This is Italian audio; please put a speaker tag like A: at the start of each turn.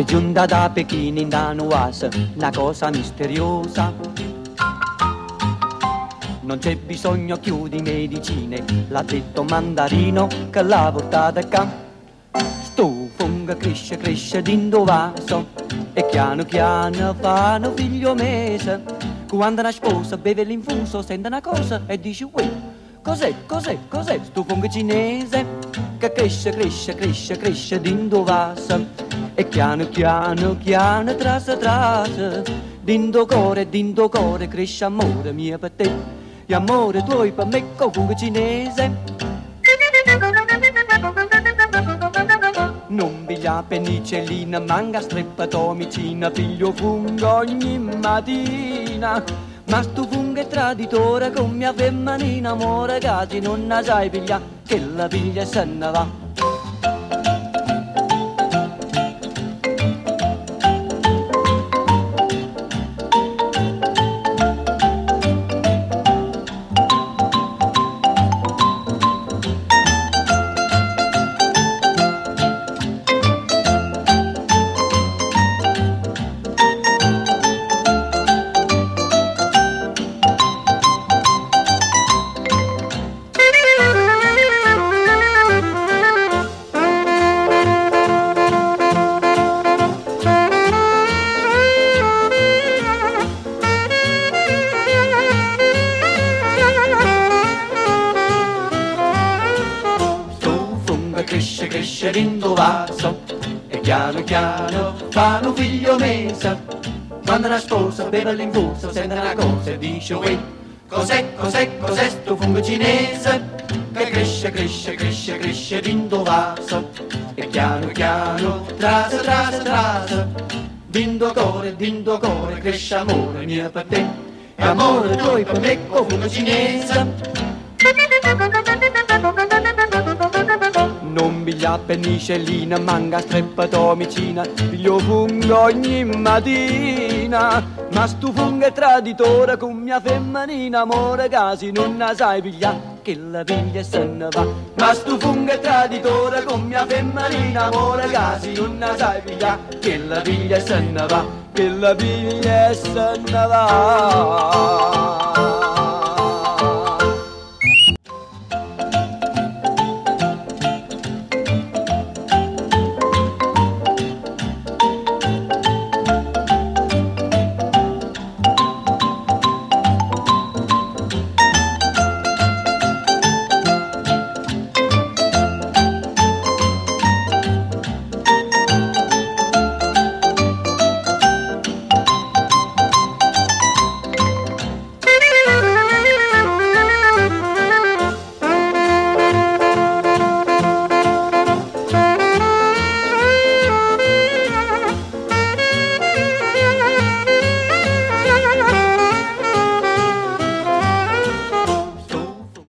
A: è giunta da Pechino in Danuasa, una cosa misteriosa. Non c'è bisogno più di medicine, l'ha detto Mandarino che l'ha portata qua. Sto fungo cresce, cresce dentro vaso e piano piano fa un figlio mese. Quando una sposa beve l'infuso sente una cosa e dice uè, cos'è, cos'è, cos'è sto fungo cinese che cresce, cresce, cresce, cresce dentro vaso e piano piano, piano, trasa, trasa dentro cuore cresce amore mio per te e amore tuo per me con fungo cinese. Non piglia penicillina, manga streptomicina, piglio fungo ogni mattina. Ma sto fungo è traditore con mia femminina, amore casi non la sai piglia, che la piglia e se ne va. Cresce, cresce dentro vaso e piano piano fa un figlio mese. Quando una sposa beve l'infuso sente una cosa e dice uè, cos'è, cos'è, cos'è sto fungo cinese che cresce, cresce, cresce, cresce dentro vaso e piano piano trasa, trasa, trasa dentro cuore cresce amore mio per te e amore tuo per me con fungo cinese. Non piglia penicillina, manga streptomicina, piglio fungo ogni mattina. Ma sto fungo è traditore con mia femminina, amore casi non la sai piglia, che la piglia e se ne va. Ma sto fungo è traditore con mia femminina, amore casi non la sai piglia, che la piglia e se ne va, che la piglia e se ne va.